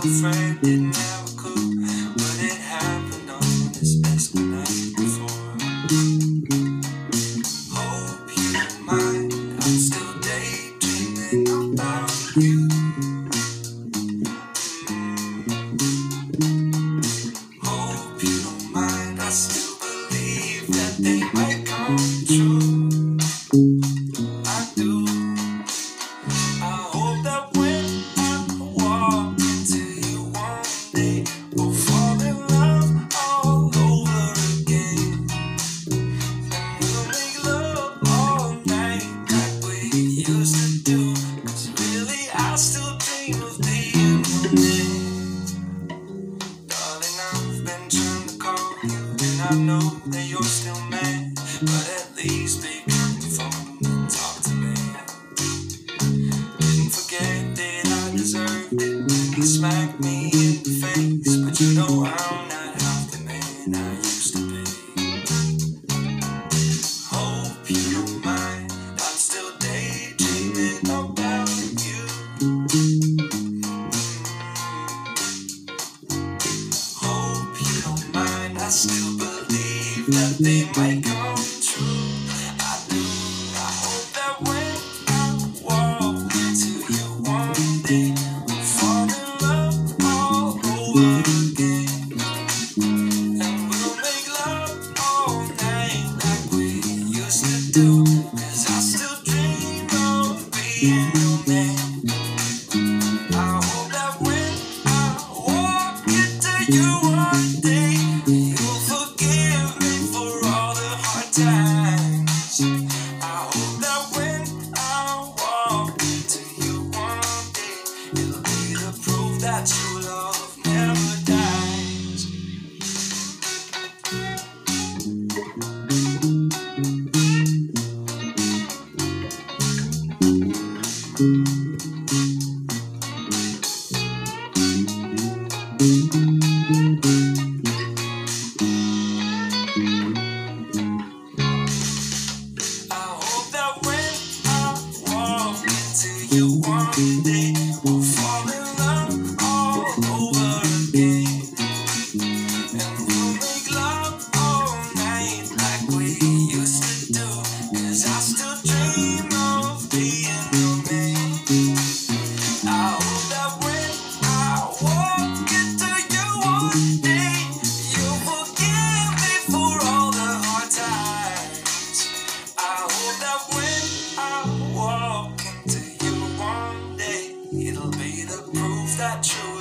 friend, it never could, but it happened on this best night before. Hope you don't mind, I'm still daydreaming about you. Hope you don't mind, I still believe that they might come true. I do. I hope that when I walk into you one day, we'll fall in love all over again. And we'll make love all night like we used to do. 'Cause really I still dream of being your man. Darling, I've been trying to call you, and I know that you're still mad, but at least pick up the phone and talk to me. Didn't forget that I deserved it when you smacked me in the face, but you know I'm not half the man I used to be. Hope you don't mind, I'm still daydreaming about you. Hope you don't mind, I still believe that they might come true. I do. I hope that when I walk into you one day, we'll fall in love all over again. And we'll make love all night like we used to do. 'Cause I still dream of being your man. I hope that when I walk into you one day, you'll forgive me for all the hard times. I hope that when I walk into you one day, it'll be the proof that true love never dies. I hope that when I walk into you one day, we'll fall in love all over again. And we'll make love all night like we used to do. 'Cause I still dream of being your man. I hope that when I walk into you one day, you'll forgive me for all the hard times. I hope that when I walk into you one day, it'll be the proof that true